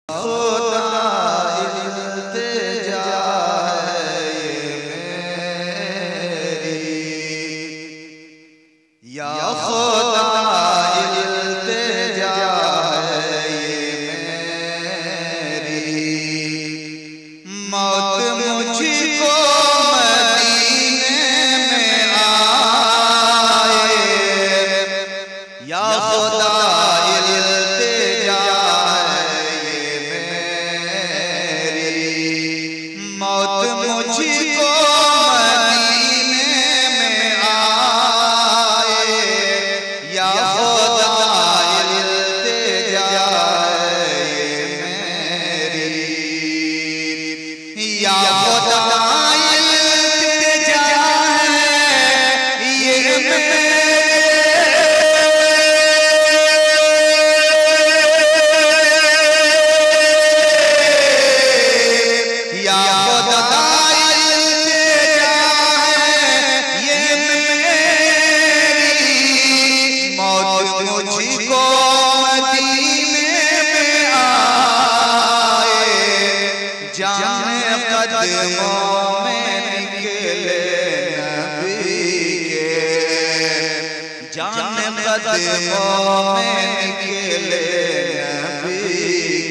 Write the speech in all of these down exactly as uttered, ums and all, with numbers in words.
कदमों में निकले नबी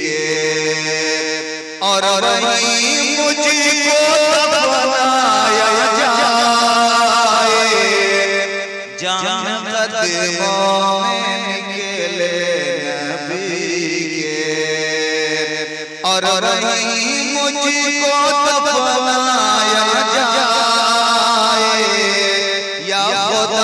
के और वहीं मुझको तब बनाया जाए जान कदमों में निकले नबी के और वहीं मुझको तब बनाया जाए या खुदा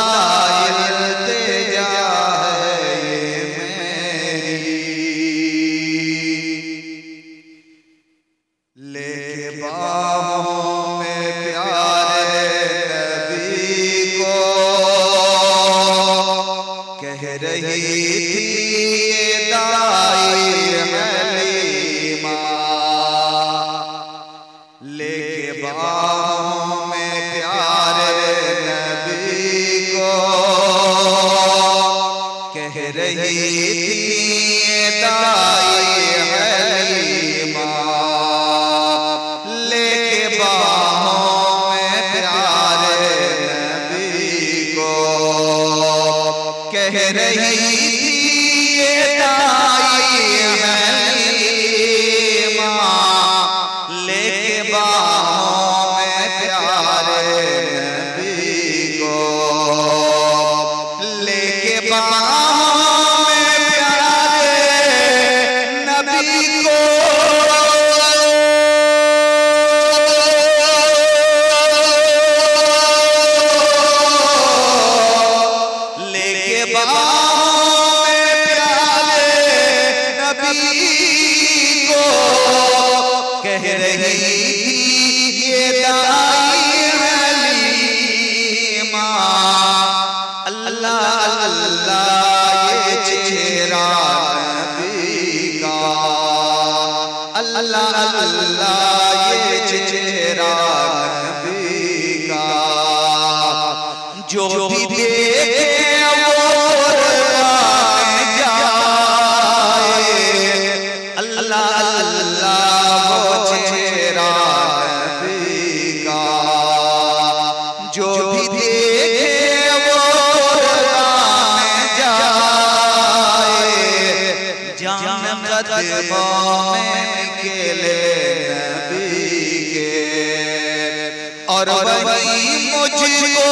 और वहीं मुझको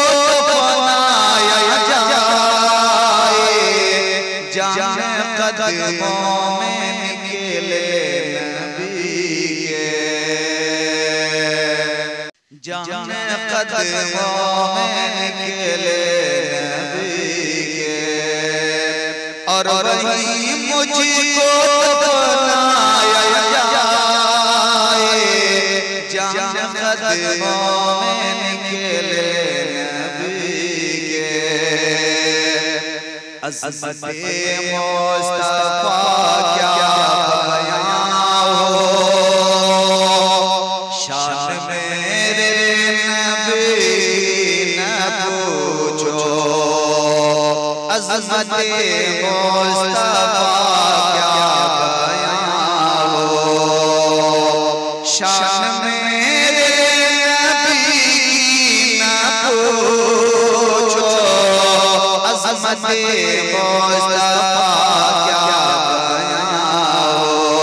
बनाया जाए जान कदमों में निकले नबी के जान कदमों में निकले नबी के और वहीं मुझको बनाया जाए जान कदमों में निकले नबी के अज़मत मुस्तफ़ा क्या बयां हो शान मेरे नबी न पूछो अज़मत मुस्तफ़ा क्या बयां हो शान मेरे नबी की न पूछो, अज़मत मुस्तफ़ा क्या बयां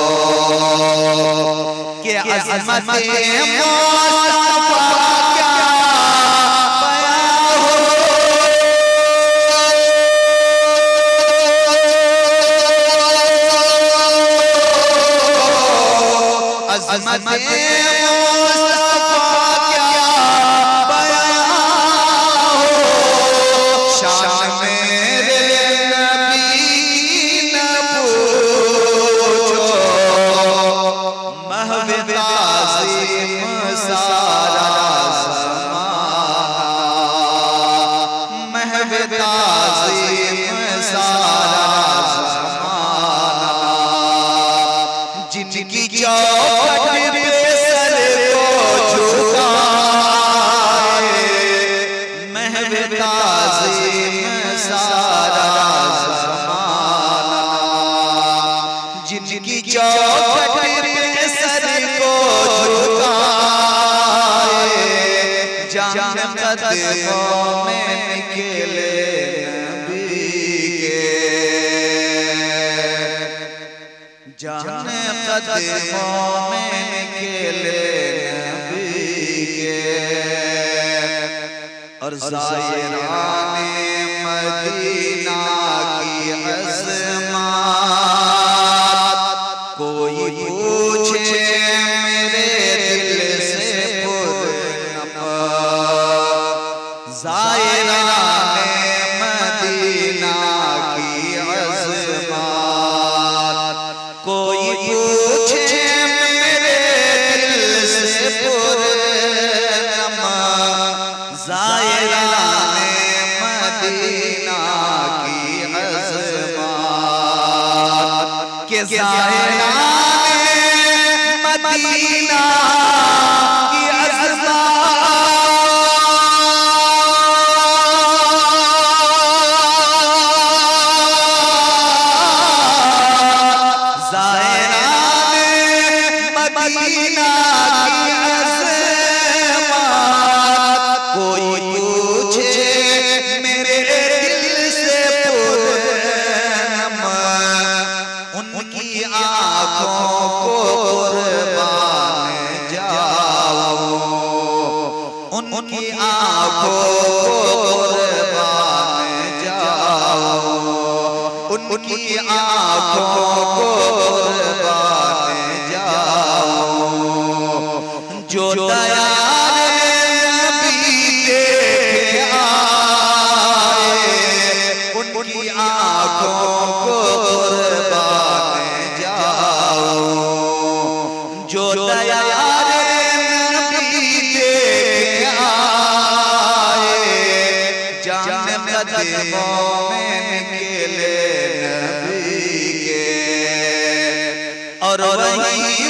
हो, कि अज़मत मुस्तफ़ा क्या बयां हो। अज़मत मुस्तफ़ा क्या बयां हो, शान मेरे नबी की न पूछो, महव ताज़ीम सारा ज़माना, महव ताज़ीम सारा ज़माना, जिनकी चौखट पे सर को झुकाए, महव ताज़ीम सारा ज़माना, जिनकी चौखट पे सर को झुकाए, जान कदमों में निकले नबी के, जान कदमों में निकले नबी के, और ज़ायराने मदीना की अज़मात, कोई पूछे मेरे दिल से पुरनमा, ज़ायराने मदीना की अज़मात, कोई पूछे मेरे दिल से पुरनमा, ज़ायराने मदीना की अज़मात, के ज़ायराने मदीना की अज़मात, ज़ायराने मदीना की अज़मात, कोई पूछे मेरे दिल से पुरनमा, उनकी आँखों को कुर्बान जाओ, उनकी आँखों को कुर्बान जाओ, उनकी आँखों को कुर्बान जाओ, जो दयारे नबी देखे आए, उनकी आँखों को कुर्बान जाओ, जो दयारे नबी देखे आए, जान कदमों में निकले नबी के, और वहीं